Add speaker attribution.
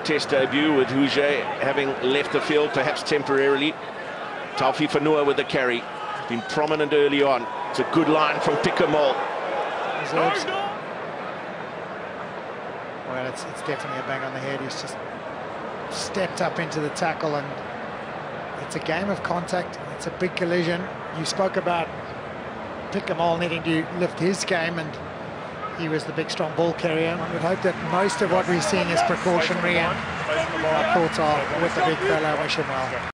Speaker 1: Test debut, with Mohoje having left the field, perhaps temporarily. Taufi Fanua with the carry. He's been prominent early on. It's a good line from Picamoles.
Speaker 2: Well, it's definitely a bang on the head. He's just stepped up into the tackle, and it's a game of contact. It's a big collision. You spoke about Picamoles needing to lift his game, and he was the big, strong ball carrier. I would hope that most of what we're seeing is precautionary, and our thoughts are with the big fella. Wish him well.